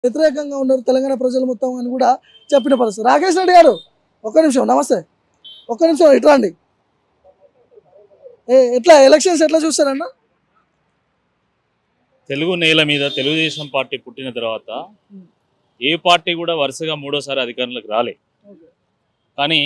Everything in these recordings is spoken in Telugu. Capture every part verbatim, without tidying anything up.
వ్యతిరేకంగా ఉన్నారు తెలంగాణ ప్రజలు మొత్తం అని కూడా చెప్పిన పరిస్థితి. రాకేష్ రెడ్డి గారు ఒక్క నిమిషం, నమస్తే, ఒక్క నిమిషం ఇట్లా అండి. ఏ ఎట్లా ఎలక్షన్స్ ఎట్లా చూస్తారన్న? తెలుగు నేల మీద తెలుగుదేశం పార్టీ పుట్టిన తర్వాత ఏ పార్టీ కూడా వరుసగా మూడోసారి అధికారంలోకి రాలే. కానీ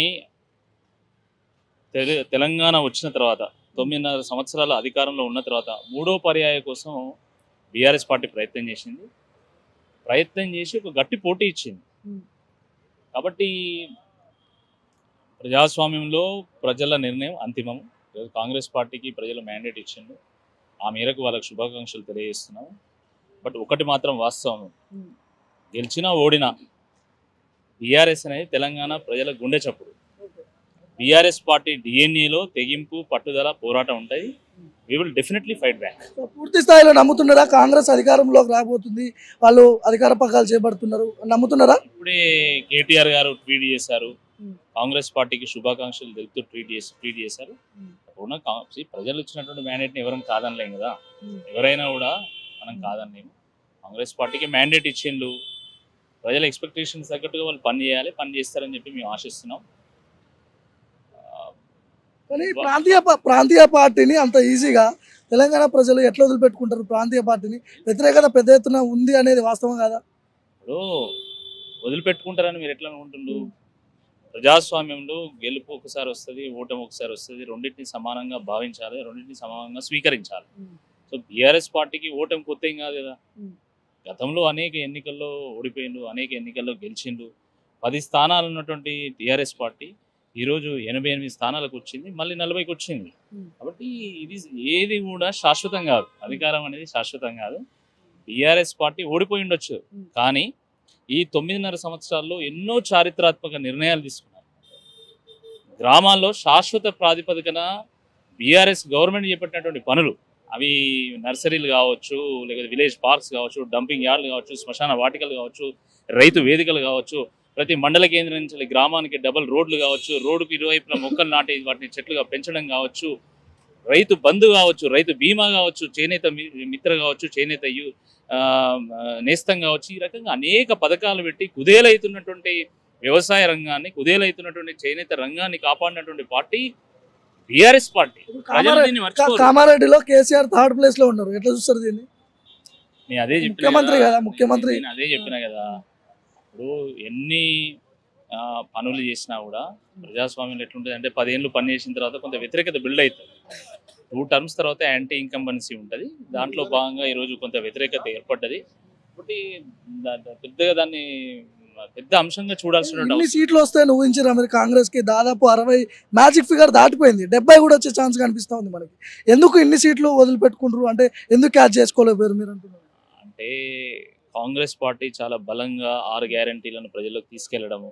తెలు తెలంగాణ వచ్చిన తర్వాత తొమ్మిదిన్నర సంవత్సరాల అధికారంలో ఉన్న తర్వాత మూడో పర్యాయ కోసం బీఆర్ఎస్ పార్టీ ప్రయత్నం చేసింది. ప్రయత్నం చేసి ఒక గట్టి పోటీ ఇచ్చింది. కాబట్టి ప్రజాస్వామ్యంలో ప్రజల నిర్ణయం అంతిమం. కాంగ్రెస్ పార్టీకి ప్రజలు మ్యాండేట్ ఇచ్చిండు. ఆ మేరకు వాళ్ళకి శుభాకాంక్షలు తెలియజేస్తున్నాం. బట్ ఒకటి మాత్రం వాస్తవం, గెలిచినా ఓడినా బీఆర్ఎస్ అనేది తెలంగాణ ప్రజల గుండె చప్పుడు. బీఆర్ఎస్ పార్టీ డిఎన్ఏలో తెగింపు, పట్టుదల, పోరాటం ఉంటుంది. We will definitely fight back. పూర్తి స్థాయిలో నమ్ముతున్నారా కాంగ్రెస్ అధికారంలోకి రాబోతుంది, వాళ్ళు అధికార పగ్గాలు చేపడుతున్నారు నమ్ముతున్నారా? ఇప్పుడే కేటీఆర్ గారు ట్వీట్ చేశారు, కాంగ్రెస్ పార్టీకి శుభాకాంక్షలు తెలుపుతూ ట్వీట్ చేసి ట్వీట్ చేశారు. ఉన్న ప్రజలు ఇచ్చినటువంటి మ్యాండేట్ని ఎవరైనా కాదనలేం కదా, ఎవరైనా కూడా మనం కాదనలేము. కాంగ్రెస్ పార్టీకి మ్యాండేట్ ఇచ్చిండ్రు, ప్రజల ఎక్స్పెక్టేషన్స్ తగ్గట్టుగా వాళ్ళు పని చేయాలి, పని చేస్తారని చెప్పి మేము ఆశిస్తున్నాం. కానీ ప్రాంతీయ ప్రాంతీయ పార్టీని అంత ఈజీగా తెలంగాణ ప్రజలు ఎట్లా వదిలిపెట్టుకుంటారు? ప్రాంతీయ పార్టీని వ్యతిరేకత పెద్ద ఎత్తున ఉంది అనేది వాస్తవం కదా. ఇప్పుడు వదిలిపెట్టుకుంటారని మీరు ఎట్లా అనుకుంటున్నారు? ప్రజాస్వామ్యంలో గెలుపు ఒకసారి వస్తుంది, ఓటమి ఒకసారి వస్తుంది. రెండింటిని సమానంగా భావించాలి, రెండింటిని సమానంగా స్వీకరించాలి. సో బీఆర్ఎస్ పార్టీకి ఓటమి కొత్త ఏం కాదు కదా. గతంలో అనేక ఎన్నికల్లో ఓడిపోయిండు, అనేక ఎన్నికల్లో గెలిచిండు. పది స్థానాలు ఉన్నటువంటి టీఆర్ఎస్ పార్టీ ఈరోజు ఎనభై ఎనిమిది స్థానాలకు వచ్చింది, మళ్ళీ నలభైకి వచ్చింది. కాబట్టి ఇది ఏది కూడా శాశ్వతం కాదు, అధికారం అనేది శాశ్వతం కాదు. బీఆర్ఎస్ పార్టీ ఓడిపోయి ఉండొచ్చు, కానీ ఈ తొమ్మిదిన్నర సంవత్సరాల్లో ఎన్నో చారిత్రాత్మక నిర్ణయాలు తీసుకున్నారు. గ్రామాల్లో శాశ్వత ప్రాతిపదికన బీఆర్ఎస్ గవర్నమెంట్ చేపట్టినటువంటి పనులు, అవి నర్సరీలు కావచ్చు, లేకపోతే విలేజ్ పార్క్స్ కావచ్చు, డంపింగ్ యార్డ్లు కావచ్చు, శ్మశాన వాటికలు కావచ్చు, రైతు వేదికలు కావచ్చు, ప్రతి మండల కేంద్రం నుంచి గ్రామానికి డబల్ రోడ్లు కావచ్చు, రోడ్డుకి ఇరువైపున మొక్కలు నాటి వాటిని చెట్లుగా పెంచడం కావచ్చు, రైతు బంధు కావచ్చు, రైతు బీమా కావచ్చు, చేనేత మిత్ర కావచ్చు, చేనేత యు నేస్తం కావచ్చు, ఈ రకంగా అనేక పథకాలు పెట్టి కుదేలవుతున్నటువంటి వ్యవసాయ రంగాన్ని, కుదేలవుతున్నటువంటి చేనేత రంగాన్ని కాపాడినటువంటి పార్టీ బీఆర్ఎస్ పార్టీ. కామారెడ్డిలో కేసీఆర్ థర్డ్ ప్లేస్ లో ఉన్నారు, ఎట్లా చూస్తారు దీన్ని? నేను అదే చెప్పిన ముఖ్యమంత్రి కదా, ముఖ్యమంత్రి అదే చెప్పినా కదా. ఇప్పుడు ఎన్ని పనులు చేసినా కూడా ప్రజాస్వామ్యంలో ఎట్లుంటుంది అంటే, పదేళ్ళు పని చేసిన తర్వాత కొంత వ్యతిరేకత బిల్డ్ అవుతుంది. టూ టర్మ్స్ తర్వాత యాంటీ ఇన్కంబెన్సీ ఉంటుంది. దాంట్లో భాగంగా ఈరోజు కొంత వ్యతిరేకత ఏర్పడ్డది. కాబట్టి పెద్దగా దాన్ని పెద్ద అంశంగా చూడాల్సిన సీట్లు వస్తాయని ఊహించారా మీరు? కాంగ్రెస్ కి దాదాపు అరవై మ్యాజిక్ ఫిగర్ దాటిపోయింది, డెబ్బై కూడా వచ్చే ఛాన్స్ కనిపిస్తా ఉంది మనకి. ఎందుకు ఇన్ని సీట్లు వదిలిపెట్టుకుంటారు అంటే, ఎందుకు క్యాచ్ చేసుకోలేకపోయారు మీరు అంటున్నారు? అంటే కాంగ్రెస్ పార్టీ చాలా బలంగా ఆరు గ్యారంటీలను ప్రజల్లోకి తీసుకెళ్లడము,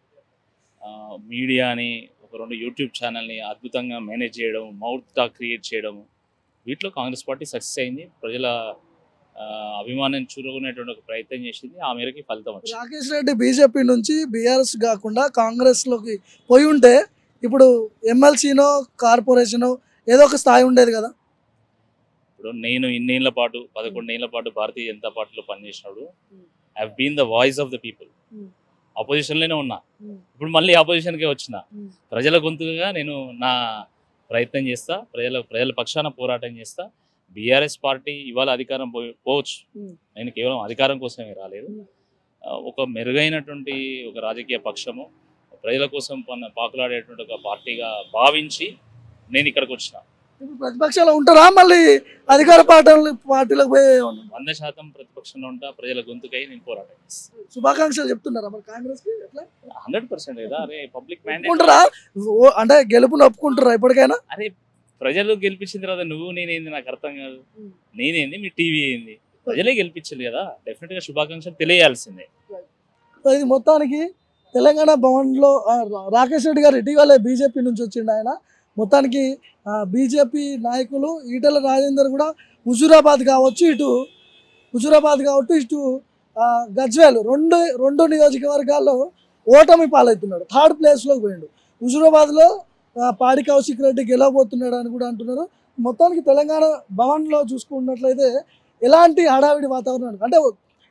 మీడియాని ఒక రెండు యూట్యూబ్ ఛానల్ని అద్భుతంగా మేనేజ్ చేయడం, మౌత్ టాక్ క్రియేట్ చేయడము, వీటిలో కాంగ్రెస్ పార్టీ సక్సెస్ అయింది. ప్రజల అభిమానం చూరుకునేటువంటి ఒక ప్రయత్నం చేసింది, ఆ మేరకు ఫలితం వచ్చింది. రాకేష్ రెడ్డి బీజేపీ నుంచి బీఆర్ఎస్ కాకుండా కాంగ్రెస్ లోకి పోయి ఉంటే ఇప్పుడు ఎమ్మెల్సీనో కార్పొరేషనో ఏదో ఒక స్థాయి ఉండేది కదా. ఇప్పుడు నేను ఇన్నేళ్ల పాటు పదకొండేళ్ల పాటు భారతీయ జనతా పార్టీలో పనిచేసినప్పుడు I have been the voice of the people. ఆపోజిషన్లోనే ఉన్నా, ఇప్పుడు మళ్ళీ ఆపోజిషన్కే వచ్చిన. ప్రజల గొంతుగా నేను నా ప్రయత్నం చేస్తా, ప్రజల ప్రజల పక్షాన పోరాటం చేస్తా. బీఆర్ఎస్ పార్టీ ఇవాళ అధికారం పో పోవచ్చు నేను కేవలం అధికారం కోసమే రాలేదు. ఒక మెరుగైనటువంటి ఒక రాజకీయ పక్షము, ప్రజల కోసం పాకులాడేటువంటి ఒక పార్టీగా భావించి నేను ఇక్కడికి వచ్చిన. ప్రతిపక్షాలు ఉంటారా మళ్ళీ అధికార పార్టీ పార్టీలకు పోయే? వంద శాతం ప్రతిపక్షంలో ఉంటా, ప్రజల గొంతుకై నేను పోరాటం చేస్తాను. శుభాకాంక్షలు చెప్తున్నారా మరి కాంగ్రెస్ కి? హండ్రెడ్ పర్సెంట్ కదా. అరే ప్రబ్లిక్ మ్యాండేట్ అంటే గెలుపుని ఒప్పుకుంటారా ఇప్పటికైనా? అరే ప్రజలు గెలిపించిన తర్వాత నువ్వు నేనేంది నాకు అర్థం కాదు. నేనేంది, మీ టీవీ ఏంది, ప్రజలే గెలిపించాలి కదా. డెఫినెట్ గా శుభాకాంక్షలు తెలియాల్సిందే. ఇది మొత్తానికి తెలంగాణ భవన్ లో రాకేష్ రెడ్డి గారు ఇటీవలే బీజేపీ నుంచి వచ్చిండు. ఆయన మొత్తానికి బీజేపీ నాయకులు ఈటెల రాజేందర్ కూడా హుజూరాబాద్ కావచ్చు, ఇటు హుజూరాబాద్ కావచ్చు, ఇటు గజ్వేల్ రెండు రెండు నియోజకవర్గాల్లో ఓటమి పాలవుతున్నాడు. థర్డ్ ప్లేస్లోకి పోయిండు. హుజూరాబాద్లో పాడి కౌశిక్ రెడ్డి గెలవబోతున్నాడు అని కూడా అంటున్నారు. మొత్తానికి తెలంగాణ భవన్లో చూసుకున్నట్లయితే ఎలాంటి హడావిడి వాతావరణం అంటే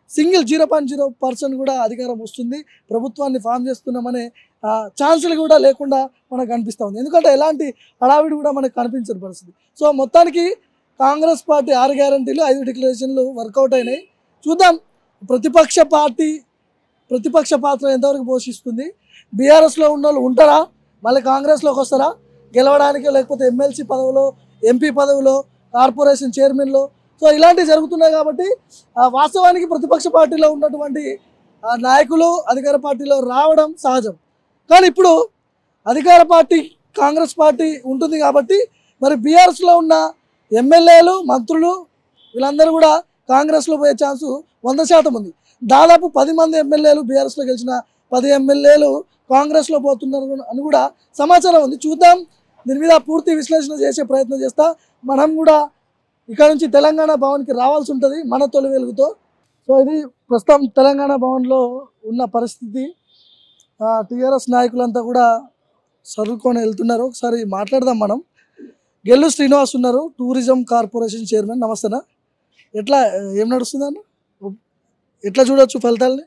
single zero point zero percent కూడా అధికారం వస్తుంది, ప్రభుత్వాన్ని ఫామ్ చేస్తున్నామనే ఛాన్సులు కూడా లేకుండా మనకు కనిపిస్తూ ఉంది. ఎందుకంటే ఎలాంటి హడావిడి కూడా మనకు కనిపించని పరిస్థితి. సో మొత్తానికి కాంగ్రెస్ పార్టీ ఆరు గ్యారంటీలు ఐదు డిక్లరేషన్లు వర్కౌట్ అయినాయి. చూద్దాం ప్రతిపక్ష పార్టీ ప్రతిపక్ష పాత్ర ఎంతవరకు పోషిస్తుంది, బీఆర్ఎస్లో ఉన్న వాళ్ళు ఉంటారా, మళ్ళీ కాంగ్రెస్లోకి వస్తారా గెలవడానికి, లేకపోతే ఎమ్మెల్సీ పదవిలో, ఎంపీ పదవిలో, కార్పొరేషన్ చైర్మన్లో. సో ఇలాంటివి జరుగుతున్నాయి కాబట్టి వాస్తవానికి ప్రతిపక్ష పార్టీలో ఉన్నటువంటి నాయకులు అధికార పార్టీలో రావడం సహజం. కానీ ఇప్పుడు అధికార పార్టీ కాంగ్రెస్ పార్టీ ఉంటుంది కాబట్టి మరి బీఆర్ఎస్లో ఉన్న ఎమ్మెల్యేలు, మంత్రులు వీళ్ళందరూ కూడా కాంగ్రెస్లో పోయే ఛాన్సు వంద శాతం ఉంది. దాదాపు పది మంది ఎమ్మెల్యేలు బీఆర్ఎస్లో గెలిచిన పది ఎమ్మెల్యేలు కాంగ్రెస్లో పోతున్నారు అని కూడా సమాచారం ఉంది. చూద్దాం, దీని మీద పూర్తి విశ్లేషణ చేసే ప్రయత్నం చేస్తా. మనం కూడా ఇక్కడ నుంచి తెలంగాణ భవన్కి రావాల్సి ఉంటుంది మన తొలి వెలుగుతో. సో ఇది ప్రస్తుతం తెలంగాణ భవన్లో ఉన్న పరిస్థితి. టీఆర్ఎస్ నాయకులంతా కూడా సరుకొని వెళ్తున్నారు. ఒకసారి మాట్లాడదాం మనం. గెల్లు శ్రీనివాస్ ఉన్నారు, టూరిజం కార్పొరేషన్ చైర్మన్. నమస్తేనా, ఎట్లా ఏం నడుస్తుందన్న, ఎట్లా చూడొచ్చు ఫలితాలని?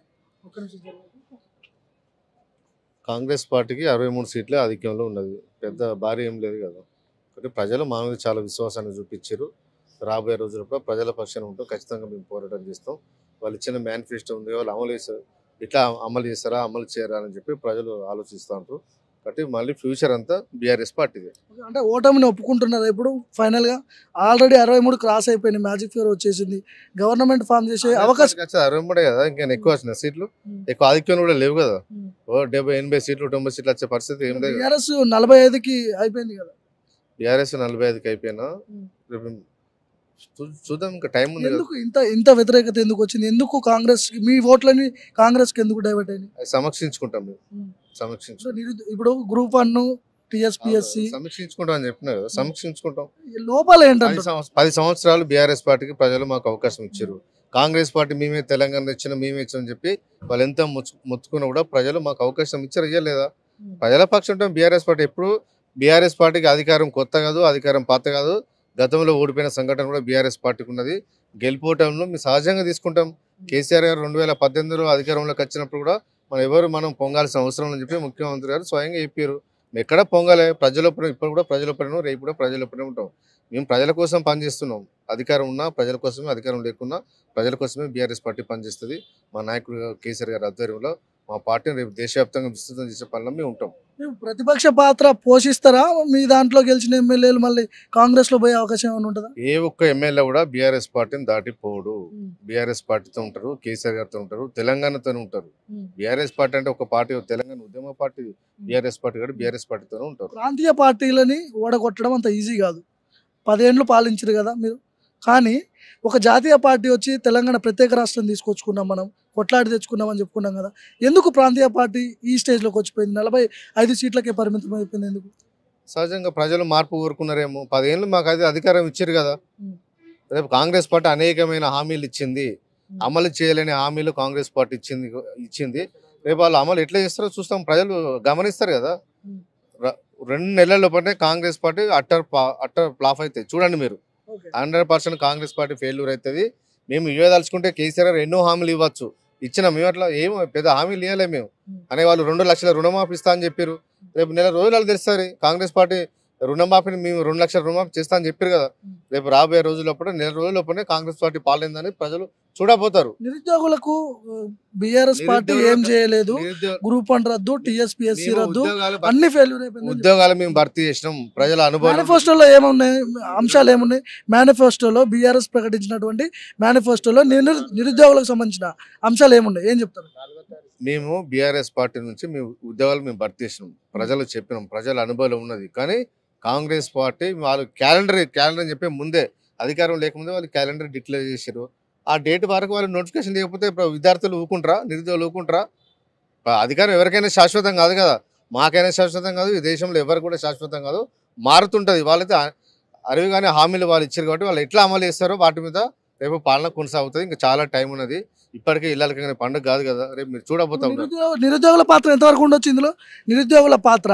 కాంగ్రెస్ పార్టీకి అరవై మూడు సీట్లే ఆధిక్యంలో ఉన్నది, పెద్ద భారీ ఏం లేదు కదా. కాబట్టి ప్రజలు మా మీద చాలా విశ్వాసాన్ని చూపించారు. రాబోయే రోజుల్లో కూడా ప్రజల పక్షాన ఉంటాం, ఖచ్చితంగా మేము పోరాటం చేస్తాం. వాళ్ళు ఇచ్చిన మేనిఫెస్టో ఉంది, వాళ్ళు అమలు చేస్తారు, ఇట్లా అమలు చేస్తారా అమలు చేయరా అని చెప్పి ప్రజలు ఆలోచిస్తూ ఉంటారు. కాబట్టి మళ్ళీ ఫ్యూచర్ అంతా బీఆర్ఎస్ పార్టీదే. అంటే ఓటమిని ఒప్పుకుంటున్నారు ఇప్పుడు ఫైనల్గా? ఆల్రెడీ అరవై మూడు క్రాస్ అయిపోయింది, మ్యాజిక్ ఫిగర్ వచ్చేసింది, గవర్నమెంట్ ఫామ్ చేసే అవకాశం అరవై మూడే కదా, ఇంకా ఎక్కువ వచ్చినాయి సీట్లు, ఎక్కువ ఆధిక్యం కూడా లేవు కదా. ఓ డెబ్బై ఎనభై సీట్లు తొంభై సీట్లు వచ్చే పరిస్థితి ఏం లేదు. బీఆర్ఎస్ నలభై ఐదుకి అయిపోయింది కదా, బీఆర్ఎస్ నలభై ఐదుకి అయిపోయినా చూద్దాం, ఇంకా టైం ఉంది. ఎందుకు ఇంత ఇంత వ్యతిరేకత ఎందుకు వచ్చింది? ఎందుకు కాంగ్రెస్ మీ ఓట్లని కాంగ్రెస్కి ఎందుకు డైవర్ట్ అయింది? సమీక్షించుకుంటాం మేము, సమీక్షించుకుంటాం. ఇప్పుడు గ్రూప్ వన్ టీఎస్పీఎస్సీ సమీక్షించుకుంటాం అని చెప్పినా కదా, సమీక్షించుకుంటాం. లోపాలు ఏంటంటే పది సంవత్సరాలు బీఆర్ఎస్ పార్టీకి ప్రజలు మాకు అవకాశం ఇచ్చారు. కాంగ్రెస్ పార్టీ మేమే తెలంగాణ ఇచ్చిన మేమే ఇచ్చామని చెప్పి వాళ్ళు ఎంత మొత్తుకున్నా కూడా ప్రజలు మాకు అవకాశం ఇచ్చారు, ఇయ్యలేదా? ప్రజల పక్షం ఉంటాం. బీఆర్ఎస్ పార్టీ ఎప్పుడు బీఆర్ఎస్ పార్టీకి అధికారం కొత్త కాదు, అధికారం పాత కాదు. గతంలో ఓడిపోయిన సంఘటన కూడా బీఆర్ఎస్ పార్టీకి ఉన్నది. గెలిపోవటంలో మేము సహజంగా తీసుకుంటాం. కేసీఆర్ గారు రెండు వేల పద్దెనిమిదిలో అధికారంలోకి వచ్చినప్పుడు కూడా మనం ఎవరు మనం పొంగాల్సిన అవసరం అని చెప్పి ముఖ్యమంత్రి గారు స్వయంగా చెప్పారు. మేము ఎక్కడ పొంగాలే, ప్రజలపైన ఇప్పుడు కూడా ప్రజలపైన, రేపు కూడా ప్రజలపైన ఉంటాం. మేము ప్రజల కోసం పనిచేస్తున్నాం. అధికారం ఉన్నా ప్రజల కోసమే, అధికారం లేకున్నా ప్రజల కోసమే బీఆర్ఎస్ పార్టీ పనిచేస్తుంది. మా నాయకుడు కేసీఆర్ గారి ఆధ్వర్యంలో మా పార్టీని రేపు దేశవ్యాప్తంగా విస్తృతం చేసే పనులు మేము ఉంటాం. ప్రతిపక్ష పాత్ర పోషిస్తారా? మీ దాంట్లో గెలిచిన ఎమ్మెల్యేలు మళ్ళీ కాంగ్రెస్ లో పోయే అవకాశం ఏమైనా ఉంటుందా? ఏ ఒక్క ఎమ్మెల్యే కూడా బీఆర్ఎస్ పార్టీని దాటిపోడు. బీఆర్ఎస్ పార్టీతో ఉంటారు, కేసీఆర్ గారితో ఉంటారు, తెలంగాణతో ఉంటారు. బీఆర్ఎస్ పార్టీ అంటే ఒక పార్టీ, తెలంగాణ ఉద్యమ పార్టీ బీఆర్ఎస్ పార్టీ కూడా బీఆర్ఎస్ పార్టీతోనే ఉంటారు. ప్రాంతీయ పార్టీలని ఓడగొట్టడం అంత ఈజీ కాదు. పదేండ్లు పాలించారు కదా మీరు, కానీ ఒక జాతీయ పార్టీ వచ్చి తెలంగాణ ప్రత్యేక రాష్ట్రం తీసుకొచ్చుకున్నాం, మనం కొట్లాడి తెచ్చుకున్నాం అని చెప్పుకున్నాం కదా. ఎందుకు ప్రాంతీయ పార్టీ ఈ స్టేజ్లోకి వచ్చిపోయింది? నలభై ఐదు సీట్లకే పరిమితం అయిపోయింది ఎందుకు? సహజంగా ప్రజలు మార్పు కోరుకున్నారేమో. పదేళ్ళు మాకు అది అధికారం ఇచ్చారు కదా. రేపు కాంగ్రెస్ పార్టీ అనేకమైన హామీలు ఇచ్చింది, అమలు చేయలేని హామీలు కాంగ్రెస్ పార్టీ ఇచ్చింది ఇచ్చింది రేపు వాళ్ళు అమలు ఎట్లా చేస్తారో చూస్తాం, ప్రజలు గమనిస్తారు కదా. రెండు నెలల లోపలనే Congress party utter utter flop అవుతుంది. చూడండి మీరు, hundred percent Congress party failure అవుతుంది. మేము ఇవ్వదలుచుకుంటే కేసీఆర్ గారు ఎన్నో హామీలు ఇవ్వచ్చు, ఇచ్చిన మేము అట్లా ఏమో పెద్ద హామీలు ఇవ్వలే మేము. అనే వాళ్ళు రెండు లక్షల రుణమాఫీ ఇస్తా అని చెప్పారు. రేపు నెల రోజులు తెలుస్తుంది కాంగ్రెస్ పార్టీ రుణమాఫీని మేము రెండు లక్షల రుణమాఫీ చేస్తా అని చెప్పారు కదా. రేపు రాబోయే రోజుల్లోపడే నెల రోజుల్లోపడే కాంగ్రెస్ పార్టీ పాలైందని ప్రజలు చూడబోతారు. నిరుద్యోగులకు బీఆర్ఎస్ పార్టీ ఏం చేయలేదు, గ్రూప్ వన్ రద్దు, టీఎస్పీఎస్సీ రద్దు, అన్ని ఫెయిల్యూర్ అయిపోయింది. ఉద్యోగాలు మేము భర్తీ చేసినాం. ప్రజల అనుభవం మేనిఫెస్టోలో ఏమున్నాయి అంశాలు ఏమున్నాయి? మేనిఫెస్టోలో బీఆర్ఎస్ ప్రకటించినటువంటి మేనిఫెస్టోలో నిరుద్యోగులకు సంబంధించిన అంశాలు ఏమున్నాయి, ఏం చెప్తారు? మేము బీఆర్ఎస్ పార్టీ నుంచి మేము ఉద్యోగాలు మేము భర్తీ చేసినాం, ప్రజలు చెప్పినాం, ప్రజల అనుభవం ఉన్నది. కానీ కాంగ్రెస్ పార్టీ వాళ్ళు క్యాలెండర్ క్యాలెండర్ అని చెప్పి ముందే అధికారం లేకముందే వాళ్ళు క్యాలెండర్ డిక్లేర్ చేశారు. ఆ డేట్ వరకు వాళ్ళు నోటిఫికేషన్ లేకపోతే విద్యార్థులు ఊకుంటారా, నిరుద్యోగులు ఊకుంటారా? అధికారం ఎవరికైనా శాశ్వతం కాదు కదా, మాకైనా శాశ్వతం కాదు, ఈ దేశంలో ఎవరికి కూడా శాశ్వతం కాదు, మారుతుంటుంది. వాళ్ళైతే అరివిగానే హామీలు వాళ్ళు ఇచ్చారు కాబట్టి వాళ్ళు ఎట్లా అమలు చేస్తారో వాటి మీద రేపు పాలన కొనసాగుతుంది. ఇంకా చాలా టైం ఉన్నది, ఇప్పటికే ఇళ్ళకి పండుగ కాదు కదా, రేపు మీరు చూడబోతా ఉన్నారు. నిరుద్యోగుల పాత్ర ఎంతవరకు ఉండొచ్చు ఇందులో? నిరుద్యోగుల పాత్ర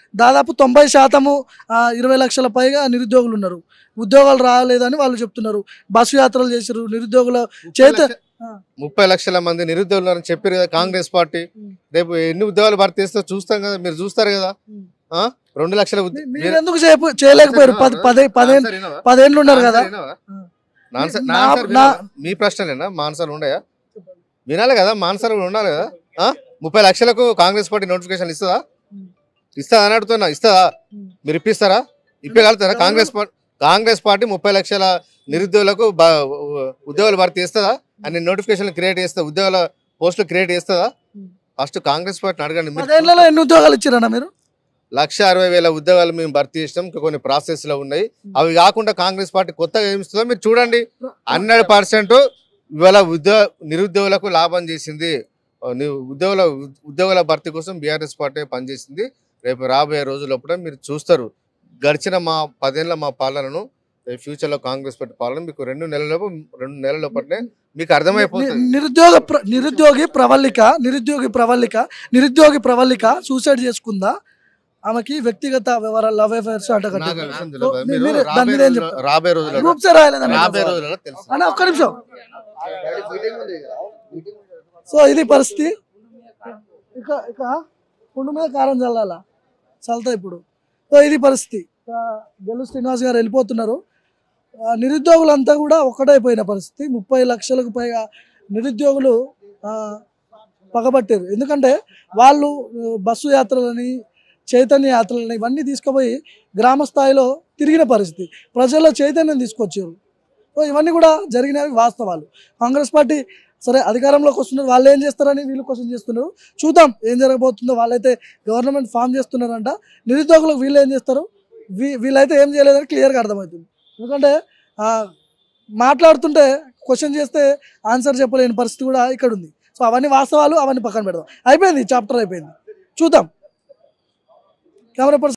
దాదాపు తొంభై శాతము ఆ, ఇరవై లక్షల పైగా నిరుద్యోగులు ఉన్నారు. ఉద్యోగాలు రాలేదని వాళ్ళు చెప్తున్నారు. బస్సు యాత్రలు చేశారు నిరుద్యోగుల చేత. ముప్పై లక్షల మంది నిరుద్యోగులు ఉన్నారని చెప్పారు కదా కాంగ్రెస్ పార్టీ. రేపు ఎన్ని ఉద్యోగాలు భర్తీ చేస్తే చూస్తాం కదా, మీరు చూస్తారు కదా. ఆ రెండు లక్షల ఉద్య- మీరు ఎందుకు చేయపు- చేయలేకపోయారు? పది పదే పదేళ్ళు ఆన్సర్ వినవా? పదేళ్ళు ఉన్నారు కదా. ఆన్సర్ వినవా? నా ఆన్సర్- నా నా- ఆన్సర్ నా- వినవా? మీ ప్రశ్నలేనా మా ఆన్సర్ ఉండయా? వినాలి కదా, మా ఆన్సర్ కూడా ఉండాలి కదా. ఆ ముప్పై లక్షలకు కాంగ్రెస్ పార్టీ నోటిఫికేషన్ ఇస్తుందా? ఇస్తుందా అని అడుగుతున్నా. ఇస్తుందా? మీరు ఇప్పిస్తారా? ఇప్పగలుగుతారా? కాంగ్రెస్ పార్టీ కాంగ్రెస్ పార్టీ ముప్పై లక్షల నిరుద్యోగులకు బ- ఉద్యోగాలు భర్తీ చేస్తుందా? అన్ని నోటిఫికేషన్లు క్రియేట్ చేస్తా, ఉద్యోగాల పోస్టులు క్రియేట్ చేస్తుందా? ఫస్ట్ కాంగ్రెస్ పార్టీని అడగండి. మీరు పదేళ్లలో ఎన్ని ఉద్యోగాలు ఇచ్చారన్న మీరు? లక్ష అరవై వేల ఉద్యోగాలు మేము భర్తీ చేసినాం. ఇంకా కొన్ని ప్రాసెస్ లో ఉన్నాయి. అవి కాకుండా కాంగ్రెస్ పార్టీ కొత్తగా ఏమి ఇస్తుందో మీరు చూడండి. హండ్రెడ్ పర్సెంట్ ఇవాళ ఉద్యోగ నిరుద్యోగులకు లాభం చేసింది. ని- ఉద్యోగుల ఉద్యోగుల భర్తీ కోసం బీఆర్ఎస్ పార్టీ పనిచేసింది. రేపు రాబోయే రోజులప్పుడు మీరు చూస్తారు. గడిచిన మా పదేళ్ల మా పాలనను, ఫ్యూచర్ లో కాంగ్రెస్ పార్టీ పాలన మీకు రెండు నెలలలోపు రెండు నెలల లోపలనే మీకు అర్థమైపోతుంది. ని- నిరుద్యోగ ప్ర- నిరుద్యోగి ప్రవళిక నిరుద్యోగి ప్రవళిక నిరుద్యోగి ప్రవళిక సూసైడ్ చేసుకుందా? ఆమెకి వ్యక్తిగత వివరాలు లవ్ అఫైర్స్ అంట నాకు కట్టింది. విషయం తెలియదు. సో, మీరు మీరు దాని రాబోయే మీద ఏం రోజుల్లో- చెప్తారు? రాబోయే రోజుల్లో గ్రూప్స్ ఏ రాయలేదన్న. రాబోయే రోజులలో తెలుసు. అన్న ఒక్క నిమిషం. సో ఇది పరిస్థితి. ఇక ఇక పుండు మీద కారం చల్లాల చల్తా ఇప్పుడు. సో ఇది పరిస్థితి. ఇక గెలు శ్రీనివాస్ గారు వెళ్ళిపోతున్నారు. ఆ, నిరుద్యోగులంతా కూడా ఒక్కటైపోయిన పరిస్థితి. ముప్పై లక్షలకు పైగా నిరుద్యోగులు ఆ, పగబట్టారు. ఎందుకంటే వాళ్ళు ఆ, బస్సు యాత్రలని, చైతన్య యాత్రలని ఇవన్నీ తీసుకుపోయి గ్రామ స్థాయిలో తిరిగిన పరిస్థితి. ప్రజల్లో చైతన్యం తీసుకొచ్చారు. సో ఇవన్నీ కూడా జరిగినవి వాస్తవాలు. కాంగ్రెస్ పార్టీ సరే అధికారంలోకి వస్తున్నారు, వాళ్ళు ఏం చేస్తారని వీళ్ళు క్వశ్చన్ చేస్తున్నారు. చూద్దాం ఏం జరగబోతుందో. వాళ్ళైతే గవర్నమెంట్ ఫామ్ చేస్తున్నారంట. నిరుద్యోగులకు వీళ్ళు ఏం చేస్తారు, వీ వీళ్ళైతే ఏం చేయలేదని క్లియర్గా అర్థమవుతుంది. ఎందుకంటే ఆ, మాట్లాడుతుంటే క్వశ్చన్ చేస్తే ఆన్సర్ చెప్పలేని పరిస్థితి కూడా ఇక్కడ ఉంది. సో అవన్నీ వాస్తవాలు, అవన్నీ పక్కన పెడదాం. అయిపోయింది చాప్టర్ అయిపోయింది. చూద్దాం. Camera person